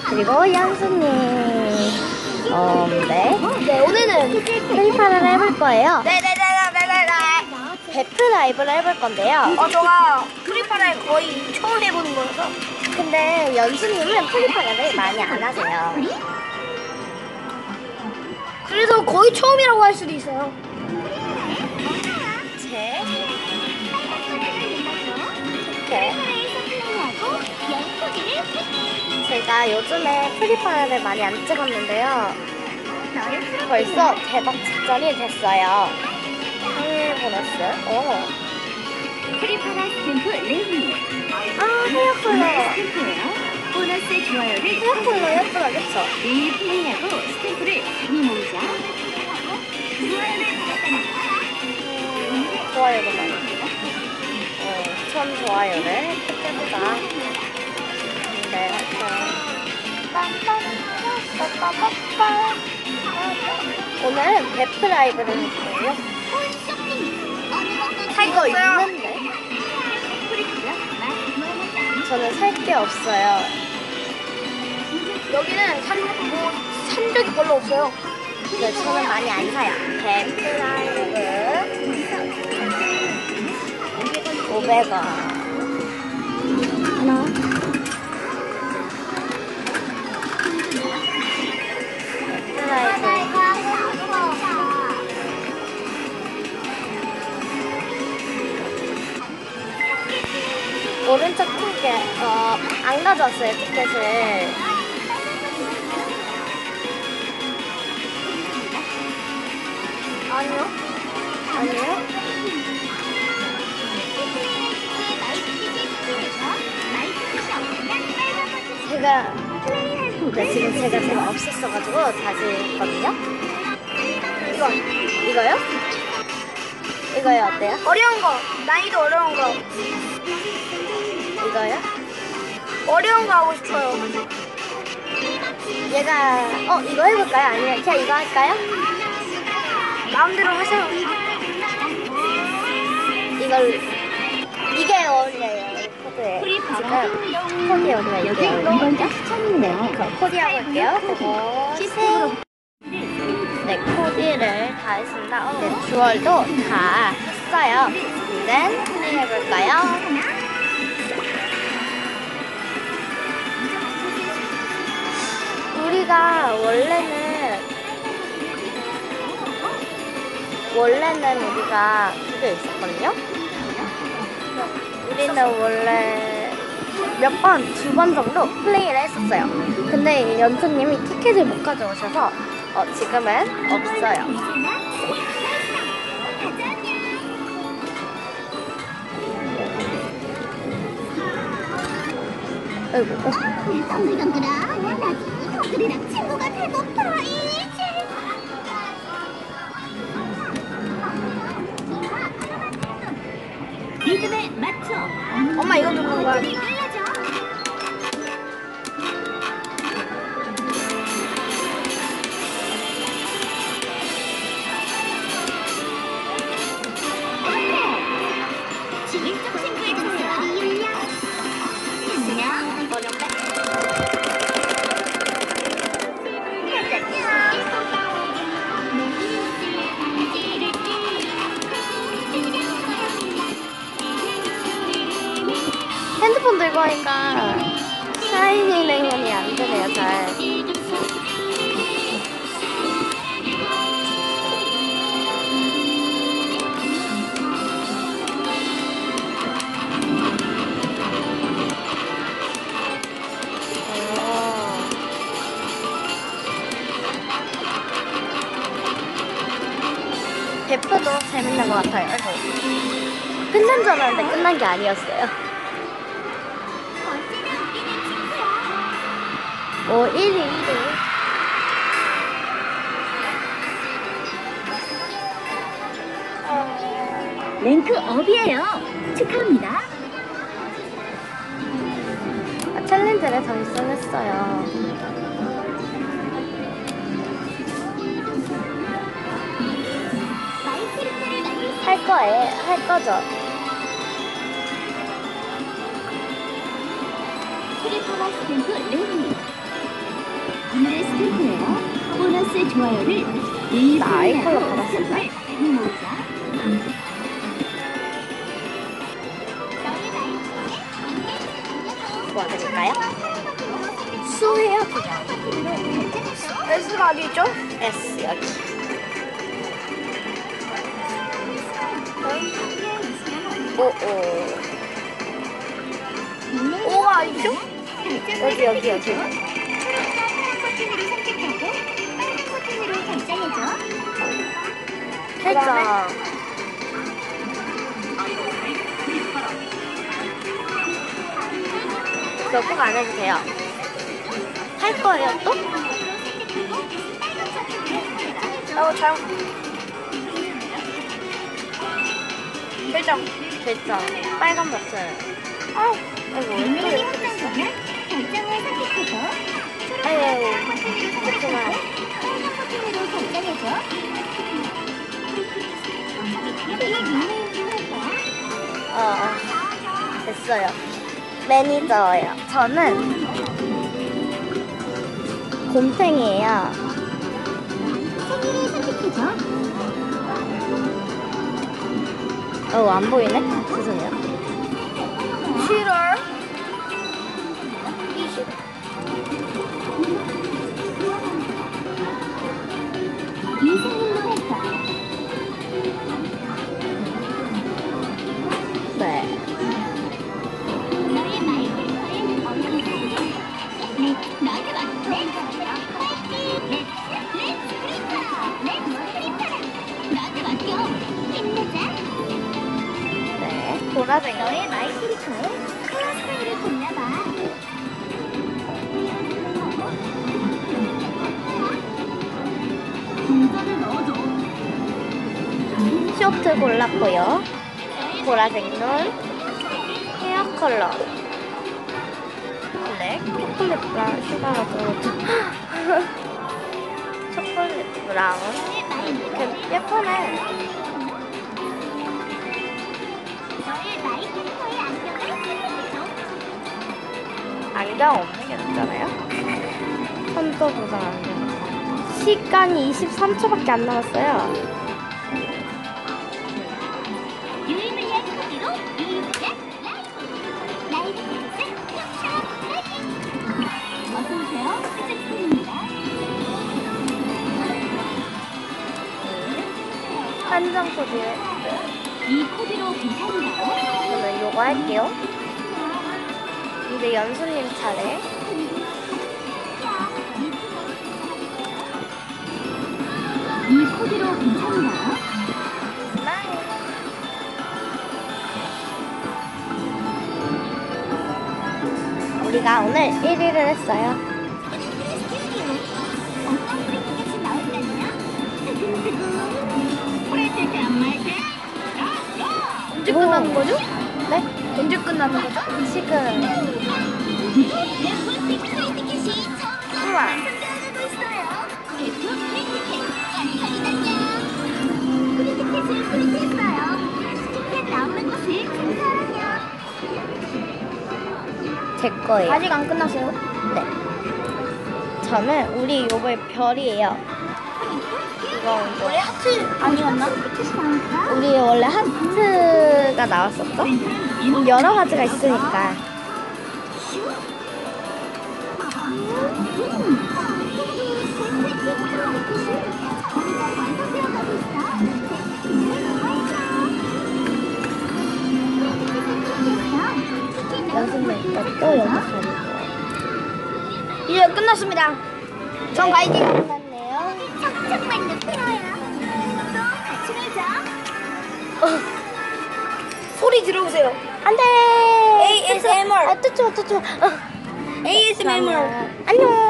그리고 연수님. 네, 오늘은 프리파를 해볼 거예요. 베프 라이브를 해볼 건데요. 저가 프리파를 거의 처음 해보는 거라서. 근데 연수님은 프리파를 많이 안 하세요. 그래서 거의 처음이라고 할 수도 있어요. 제가 요즘에 프리파를 많이 안 찍었는데요. 벌써 대박 직전이 됐어요. 생일 보너스. 프리파라 스탬프 레미. 헤어 컬러. 스탬프예요. 보너스 좋아요를 헤어 컬러 예쁘다, 그쵸? 매일 플레이하고 스탬프를 많이 모으자. 좋아요도 많이. 1000 좋아요를 획득해보자. 네, 오늘은 베프 라이브를 할 거예요. 살 거 있는데? 저는 살 게 없어요. 여기는 산 적이 별로 없어요. 네, 저는 많이 안 사요. 베프 라이브 500원. 하나. 베프 라이브. 오른쪽 티켓, 안 가져왔어요, 티켓을. 아니요. 아니요? 제가 없었어가지고 다시 했거든요. 이거요? 이거요, 어때요? 어려운 거. 난이도 어려운 거. 이거요? 어려운 거 하고 싶어요. 얘가, 이거 해볼까요? 아니면 그냥 이거 할까요? 마음대로 하세요. 이게 어울려요, 코드에. 지금 코디에 우리가 여기 어울리거든요? 추천인데요. 그럼 코디하고 할게요. 그리고 네, 코디를 다 했습니다. 네, 주얼도 다 했어요. 이제 플레이해볼까요? 우리가 원래는 우리가 그게 있었거든요? 우리는 원래 두 번 정도 플레이를 했었어요. 근데 연수님이 티켓을 못 가져오셔서 지금은 없어요. 아이고. 친구들이랑 친구가 되고파. 리듬에 맞춰. 엄마 이거 누른 거야. 일정 친구해주세요. 안녕. 핸드폰 들고 하니까 샤이닝 행운이 안 되네요, 잘. 베프도 재밌는 것 같아요. 끝난 줄 알았는데 끝난 게 아니었어요. 1위. 랭크 업이에요. 축하합니다. 챌린지를 달성했어요. 할 거죠. 프리파라 스탬프 레미. 오늘의 스탬프예요. 보너스 좋아요를 나 아이컬러 받았었나? 모으자. 도와드릴까요? 수해요 그냥. S가 어디 있죠? S 여기. 오오. O가 어디 있죠? 여기 여기 여기. 버튼으로 결정해줘. 살짝. 이거 꼭 안 해도 돼요. 할 거예요 또? 잘못. 결정. 결정. 빨간 버튼. 아이고 왜 또 이렇게 됐어? 결정을 선택해줘. 아이고 버튼으로 그렇구나. 버튼으로 결정해줘. 됐어요. 매니저예요. 저는 곰탱이에요. 생일을 선택해줘. 안 보이네? 죄송해요. 7월 20. 이 생일로 할까? 네. 너의 마이크로에 나한테 맞네. 렛츠 프리파라. 나한테 맡겨. 힘내자. 네. 보라색. 너의 마이크로에 컬러 스타일을 골라봐. 동전을 넣어줘. 쇼트 골랐고요. 보라색 눈. 헤어 컬러. 블랙. 초콜릿 브라운. 슈가가 들어오죠. 초콜릿 브라운. 예쁘네. 너의 마이크로에 안경을 선택해줘. 안경 없는 게 낫잖아요? 선도 보상 안경. 시간이 23초밖에 안 남았어요. 유일무이한 크기로 유일무이한 라이브 콘서트 협찬 라이브. 어서오세요. 스태프입니다. 한정 코드. 이 코드로 괜찮은가요? 저는 요거 할게요. 이제 연수님 차례. 이 코드로 괜찮은가요? 우리가 오늘 1위를 했어요. 어떤 프리팅에서 나온다냐? 프리팅 안 말게? 언제 끝나는 거죠? 네? 언제 끝나는 거죠? 지금. 내 프리팅 프리팅켓이 점점 우와. 완성되어가고 있어요. 대표 프리팅켓 완성이다냐? 프리팅켓을 프린트했어요. 티켓 나오는 것을 감사하냐? 제 거예요. 아직 안 끝났어요. 네. 저는 우리 요거의 별이에요. 이거 원래 하트 아니었나? 티켓이 나올까? 우리 원래 하트가 나왔었죠? 여러 가지가 있으니까. 연습생 것도 여기 가리고. 이제 끝났습니다. 전 가이팅. 끝났네요. 정말 높여요. 또 같이 놀자. 소리 들어보세요. 안 돼! ASMR. 뜯지 마, 뜯지 마. ASMR. 안녕!